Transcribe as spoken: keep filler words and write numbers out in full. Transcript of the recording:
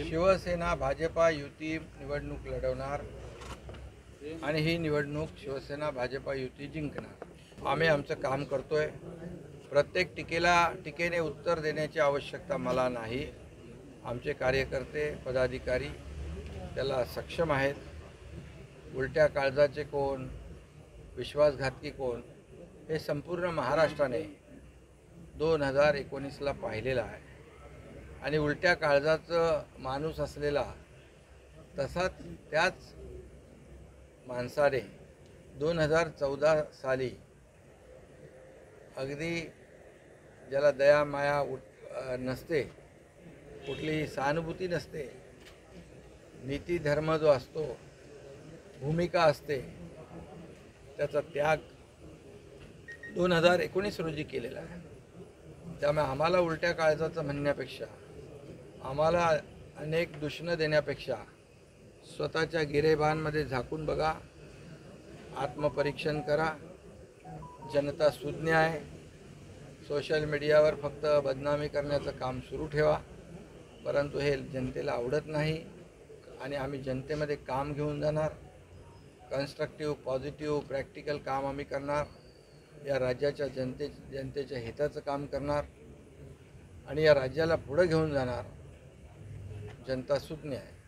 शिवसेना भाजपा युती निवडणूक लढवणार आणि ही निवडणूक शिवसेना भाजपा युती जिंकणार। आम्ही आमचं काम करतोय। प्रत्येक टीकेला टीकेने उत्तर देण्याची आवश्यकता मला नाही। आमचे कार्यकर्ते पदाधिकारी त्याला सक्षम आहेत। उलट्या काळजाचे कोण, विश्वासघातकी कोण, हे संपूर्ण महाराष्ट्राने दोन हजार एकोणीसला पाहिलेलं आहे। आणि उलट्या काळजाचं माणूस असलेला तसाच त्याच माणसाने दोन हजार चौदा साली अगदी ज्याला दया माया उठ नसते, कुठलीही सहानुभूती नसते, नीती धर्म जो असतो, भूमिका असते, त्याचा त्याग दोन हजार एकोणीस रोजी केलेला आहे। त्यामुळे आम्हाला उलट्या काळजाचं म्हणण्यापेक्षा, आम्हाला अनेक दूषणं देण्यापेक्षा स्वतःच्या गिरेबांमध्ये झाकून बघा, आत्मपरीक्षण करा। जनता सुज्ञ आहे। सोशल मीडियावर फक्त बदनामी करण्याचं काम सुरू ठेवा, परंतु हे जनतेला आवडत नाही। आणि आम्ही जनतेमध्ये काम घेऊन जाणार, कन्स्ट्रक्टिव्ह पॉझिटिव्ह प्रॅक्टिकल काम आम्ही करणार। या राज्याच्या जनते जनतेच्या हिताचं काम करणार आणि या राज्याला पुढे घेऊन जाणार। जनता सुज्ञ आहे।